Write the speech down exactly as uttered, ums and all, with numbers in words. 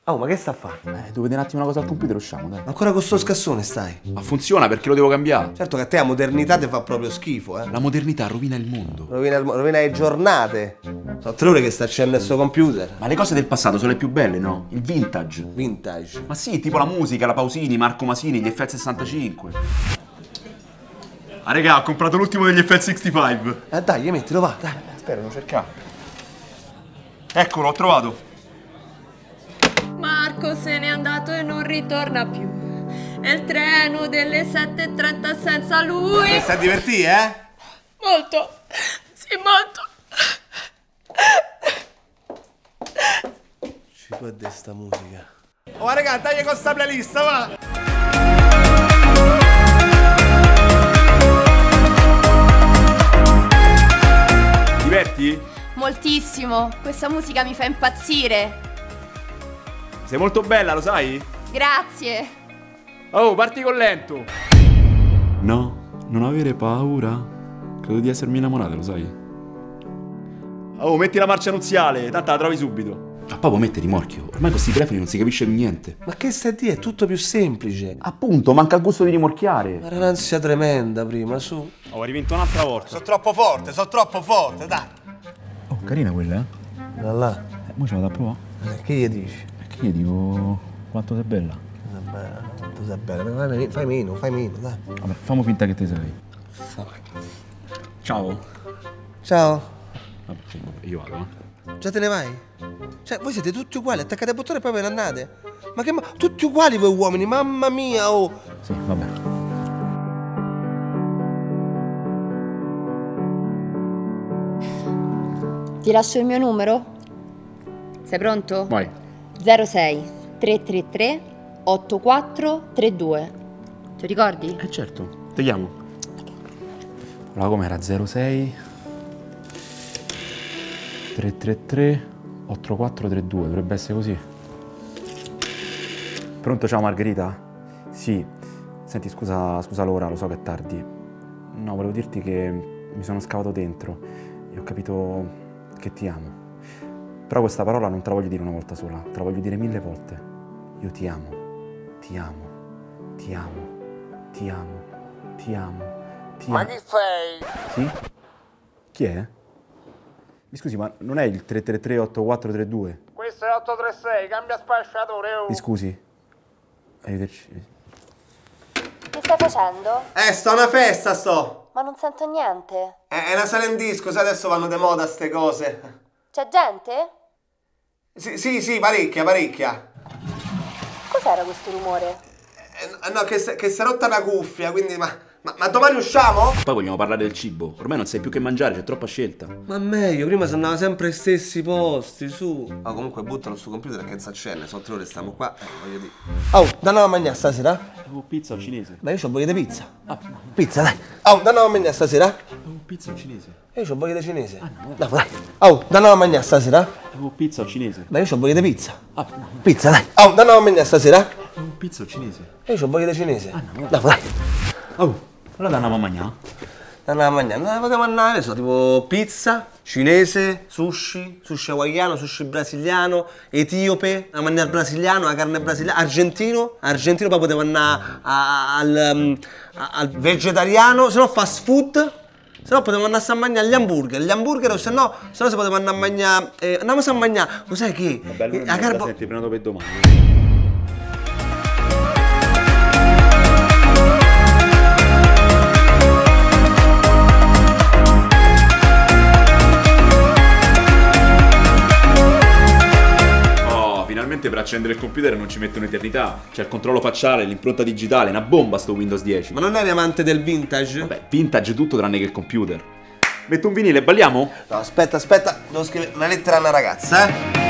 Oh, ma che sta a fare? Eh, devo vedere un attimo una cosa al computer, usciamo, dai. Ancora con sto scassone stai? Ma funziona perché lo devo cambiare. Certo che a te la modernità ti fa proprio schifo, eh. La modernità rovina il mondo. Rovina, rovina le giornate. Sono tre ore che sta accendendo sto computer. Ma le cose del passato sono le più belle, no? Il vintage. Vintage. Ma sì, tipo la musica, la Pausini, Marco Masini, gli F L sessantacinque. Ah, regà, ho comprato l'ultimo degli F L sessantacinque. Eh dai, mettilo, va, dai. Spero, lo cercavo. Eccolo, ho trovato. Marco se n'è andato e non ritorna più. È il treno delle sette e trenta senza lui. Ti stai a divertire, eh? Molto. Sì, molto. Ci può dire sta musica. Oh, raga, taglia con sta playlist, va! Ti diverti? Moltissimo. Questa musica mi fa impazzire. Sei molto bella, lo sai? Grazie. Oh, parti con lento. No, non avere paura. Credo di essermi innamorata, lo sai? Oh, metti la marcia nuziale, tanto la trovi subito. A proprio mette rimorchio. Ormai con questi telefoni non si capisce più niente. Ma che stai a dire? È tutto più semplice. Appunto, manca il gusto di rimorchiare. Era un'ansia tremenda prima, su. Oh, hai rivinto un'altra volta. Sono troppo forte, sono troppo forte, dai. Oh, carina quella, eh? Da là. Eh, mo ce la da provare. Eh, che gli dici? Che io dico quanto sei bella. Sei bella, quanto sei bella. Fai, fai meno, fai meno, dai. Vabbè, fammo finta che te sei. Ciao. Ciao. Vabbè, sì, io vado, eh. Già te ne vai? Cioè, voi siete tutti uguali, attaccate al bottone e poi ve ne andate. Ma che ma... tutti uguali voi uomini, mamma mia, oh! Sì, vabbè. Ti lascio il mio numero? Sei pronto? Vai. zero sei tre tre tre otto quattro tre due. Ti ricordi? Eh certo, ti chiamo. Allora com'era? zero sei tre tre tre otto quattro tre due, dovrebbe essere così. Pronto, ciao Margherita? Sì. Senti, scusa, scusa l'ora, lo so che è tardi. No, volevo dirti che mi sono scavato dentro e ho capito che ti amo. Però questa parola non te la voglio dire una volta sola, te la voglio dire mille volte. Io ti amo, ti amo, ti amo, ti amo, ti amo, ti amo. Ma chi sei? Sì? Chi è? Mi scusi, ma non è il tre tre tre otto quattro tre due? Questo è otto tre sei, cambia spacciatore, oh! Mi scusi? Arrivederci. Che stai facendo? Eh, sto a una festa, sto! Ma non sento niente. È, è una sala in disco, sai, adesso vanno de moda ste cose. C'è gente? Sì, sì, sì, parecchia, parecchia. Cos'era questo rumore? Eh, no, che, che si è rotta una cuffia, quindi ma, ma, ma domani usciamo? Poi vogliamo parlare del cibo. Ormai non sai più che mangiare, c'è troppa scelta. Ma meglio, prima si andava sempre ai stessi posti, su. Ma oh, comunque buttalo sul computer che s'accende, sono tre ore stiamo qua, eh, voglio dire. Oh, danno a mangiare stasera? Oh, pizza o cinese? Ma io c'ho voglia di pizza. Ah, Pizza, dai. Oh, danno a mangiare stasera? oh, pizza o cinese? Io c'ho voglia di cinese. Ah, no, dai, dai. Oh, danno a mangiare stasera? Oh, pizza o cinese? Ma io c'ho voglia di pizza. Ah, Pizza, dai. Oh, danno a mangiare stasera? oh, pizza o cinese? Io c'ho voglia di cinese. Ah, no, dai, dai. Oh, allora andiamo a mangiare? Danno a mangiare, non potevamo andare, so, tipo pizza, cinese, sushi, sushi hawaiano, sushi brasiliano, etiope, a mangiare brasiliano, la carne brasiliana, argentino, argentino, poi potevo andare a- al, um, a- al vegetariano, se no fast food, se no potevamo andare a mangiare gli hamburger, gli hamburger o se no, se no si poteva andare a mangiare, eh, andiamo a mangiare, lo sai che? Bello, Eh, la carbo... senti, prenoto per domani. Finalmente per accendere il computer non ci mette un'eternità. C'è il controllo facciale, l'impronta digitale, una bomba sto Windows dieci. Ma non eri amante del vintage? Vabbè, vintage tutto tranne che il computer. Metto un vinile, balliamo? No, aspetta, aspetta, devo scrivere una lettera a una ragazza, eh?